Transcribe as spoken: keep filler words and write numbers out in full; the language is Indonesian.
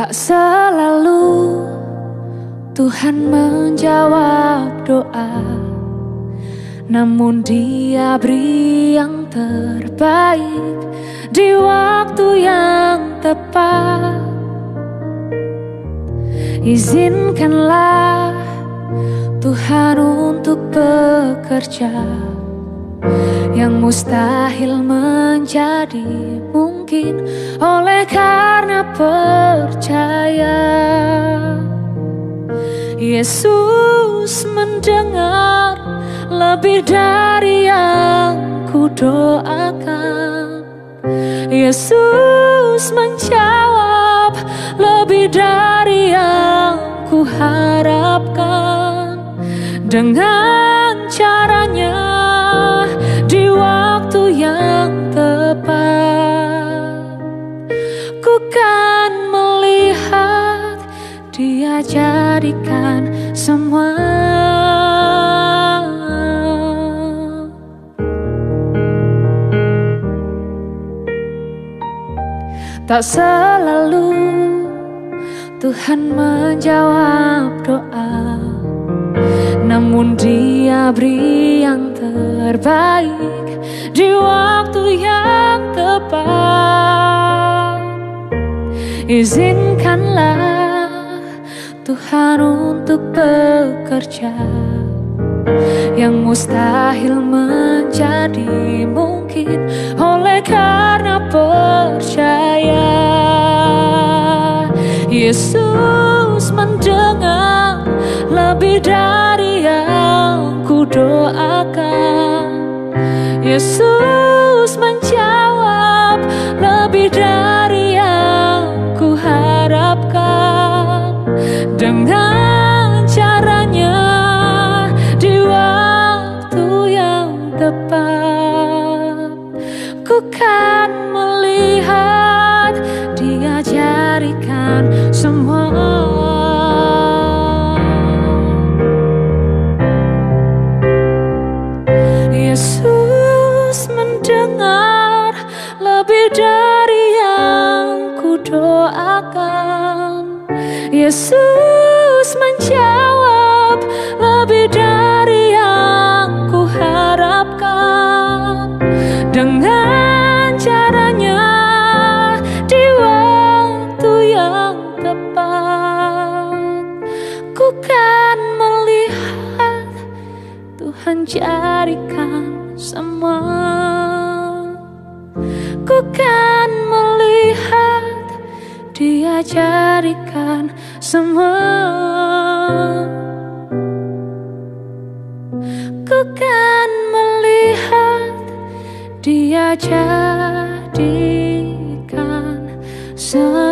Tak selalu Tuhan menjawab doa, namun Dia beri yang terbaik di waktu yang tepat. Izinkanlah Tuhan untuk bekerja, yang mustahil menjadi mungkin oleh karena percaya. Yesus mendengar lebih dari yang ku doakan. Yesus menjawab lebih dari yang ku harapkan. Dengan caranya di waktu yang tepat, ku kan melihat Dia jadikan semua. Tak selalu Tuhan menjawab doa, namun Dia beri yang terbaik di waktu yang tepat. Izinkanlah Tuhan untuk bekerja, yang mustahil menjadi mungkin oleh karena percaya. Yesus mendengar lebih dari yang ku doakan. Yesus menjawab lebih dari yang ku harapkan. Dengan caranya di waktu yang tepat, ku kan melihat Dia jadikan semua. Yesus mendengar lebih dari yang ku doakan. Yesus menjawab lebih dari yang ku harapkan. Dengan caranya di waktu yang tepat, ku kan melihat Tuhan jadikan semua. Ku kan melihat Dia jadikan semua. Ku kan melihat Dia jadikan semua.